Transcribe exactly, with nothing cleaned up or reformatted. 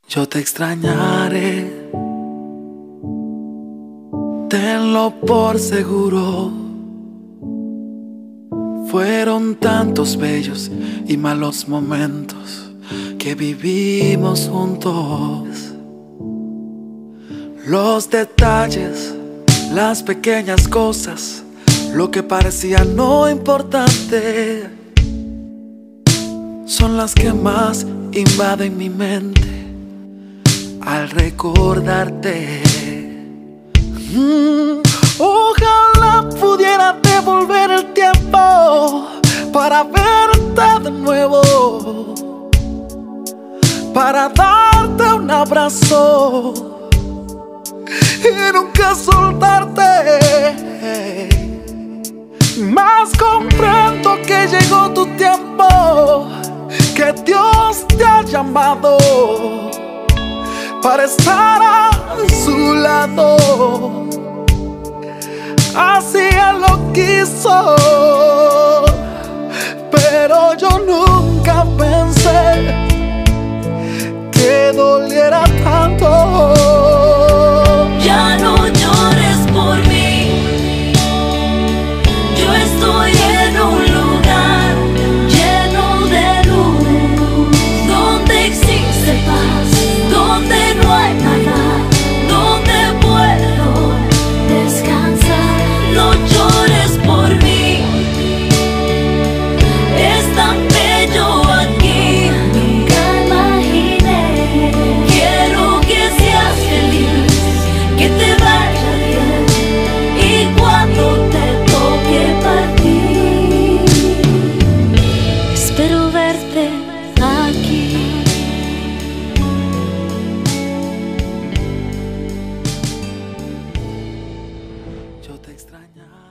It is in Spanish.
Yo te extrañaré, tenlo por seguro. Fueron tantos bellos y malos momentos que vivimos juntos. Los detalles, las pequeñas cosas, lo que parecía no importante, son las que más invaden mi mente al recordarte. mm, Ojalá pudiera devolver el tiempo para verte de nuevo, para darte un abrazo y nunca soltarte. Mas comprendo que llegó tu tiempo, que Dios te ha llamado para estar a su lado. Así Él lo quiso, pero yo nunca pensé que doliera tanto. Ya no llores por mí, yo estoy en un lugar lleno de luz, donde existe paz, donde no hay nada, donde puedo descansar. No llores por mí, es tan bello aquí, nunca imaginé. Quiero que seas feliz, que te vaya bien, y cuando te toque partir, espero verte aquí. Yo te extrañaré.